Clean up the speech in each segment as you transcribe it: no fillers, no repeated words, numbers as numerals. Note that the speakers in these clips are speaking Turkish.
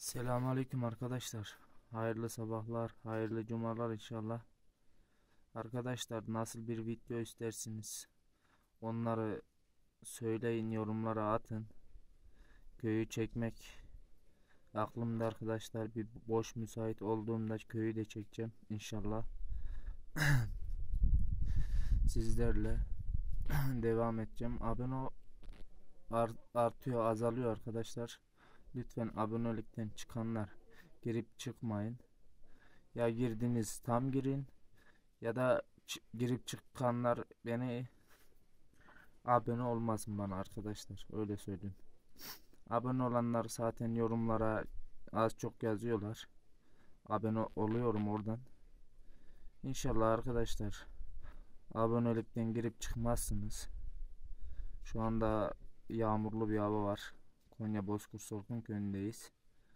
Selamünaleyküm arkadaşlar. Hayırlı sabahlar, hayırlı cumalar inşallah. Arkadaşlar nasıl bir video istersiniz? Onları söyleyin, yorumlara atın. Köyü çekmek aklımda arkadaşlar. Bir boş müsait olduğumda köyü de çekeceğim inşallah. Sizlerle devam edeceğim. Artıyor, azalıyor arkadaşlar. Lütfen abonelikten çıkanlar girip çıkmayın. Ya girdiniz tam girin ya da girip çıkanlar beni abone olmasın bana arkadaşlar, öyle söyleyeyim. Abone olanlar zaten yorumlara az çok yazıyorlar. Abone oluyorum oradan. İnşallah arkadaşlar abonelikten girip çıkmazsınız. Şu anda yağmurlu bir hava var. Konya Bozkurt Sorkun köyündeyiz.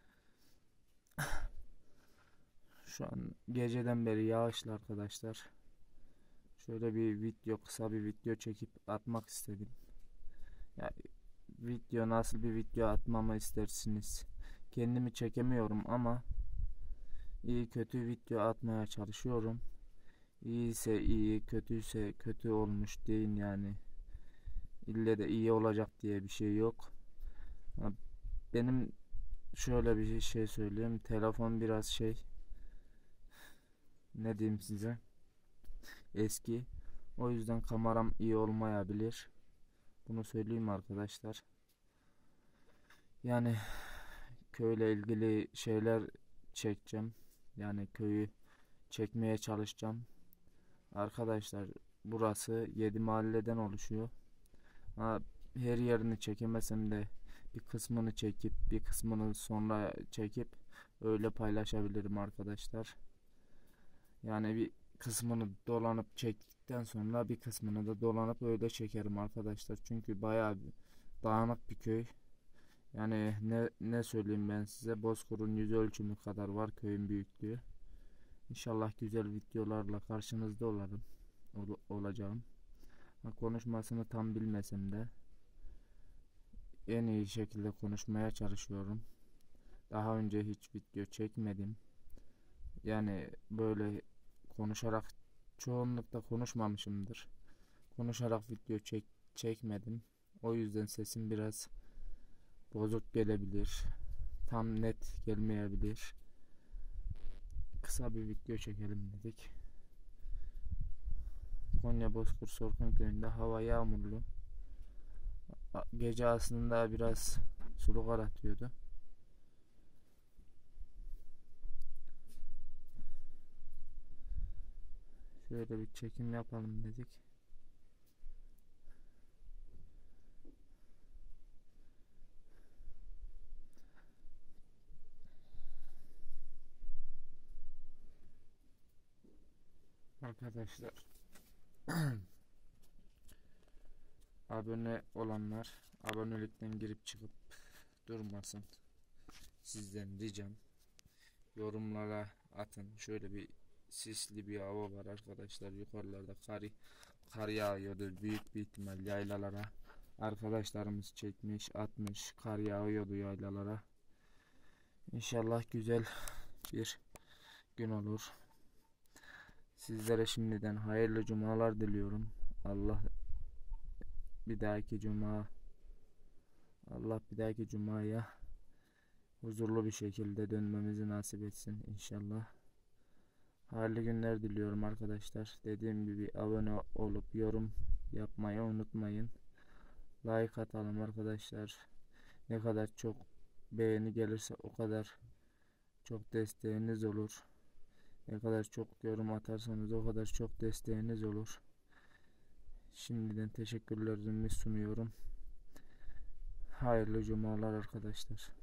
Şu an geceden beri yağışlı arkadaşlar. Şöyle bir video, kısa bir video çekip atmak istedim. Ya video, nasıl bir video atmamı istersiniz? Kendimi çekemiyorum ama iyi kötü video atmaya çalışıyorum. İyiyse iyi, kötüyse kötü olmuş deyin yani. İlle de iyi olacak diye bir şey yok. Benim şöyle bir şey söyleyeyim. Telefon biraz ne diyeyim size, eski. O yüzden kameram iyi olmayabilir. Bunu söyleyeyim arkadaşlar. Yani köyle ilgili şeyler çekeceğim. Yani köyü çekmeye çalışacağım. Arkadaşlar burası 7 mahalleden oluşuyor. Her yerini çekemesem de bir kısmını çekip bir kısmını sonra çekip öyle paylaşabilirim arkadaşlar. Yani bir kısmını dolanıp çektikten sonra bir kısmını da dolanıp öyle çekerim arkadaşlar. Çünkü bayağı dağınık bir köy. Yani ne söyleyeyim ben size, Bozkurt'un yüz ölçümü kadar var köyün büyüklüğü. İnşallah güzel videolarla karşınızda olacağım. Konuşmasını tam bilmesem de en iyi şekilde konuşmaya çalışıyorum. Daha önce hiç video çekmedim. Yani böyle konuşarak, çoğunlukla konuşmamışımdır. Konuşarak video çekmedim. O yüzden sesim biraz bozuk gelebilir. Tam net gelmeyebilir. Kısa bir video çekelim dedik. Konya Bozkurt Sorkun köyünde hava yağmurlu. Gece aslında biraz sulu kar atıyordu. Şöyle bir çekim yapalım dedik. Arkadaşlar abone olanlar abonelikten girip çıkıp durmasın. Sizden ricam, yorumlara atın. Şöyle bir sisli bir hava var arkadaşlar. Yukarılarda kar yağıyordu. Büyük bir ihtimal yaylalara. Arkadaşlarımız çekmiş, atmış. Kar yağıyordu yaylalara. İnşallah güzel bir gün olur. Sizlere şimdiden hayırlı cumalar diliyorum. Bir dahaki cumaya huzurlu bir şekilde dönmemizi nasip etsin inşallah. Hayırlı günler diliyorum arkadaşlar. Dediğim gibi abone olup yorum yapmayı unutmayın. Like atalım arkadaşlar. Ne kadar çok beğeni gelirse o kadar çok desteğiniz olur. Ne kadar çok yorum atarsanız o kadar çok desteğiniz olur. Şimdiden teşekkürlerimi sunuyorum. Hayırlı cumalar arkadaşlar.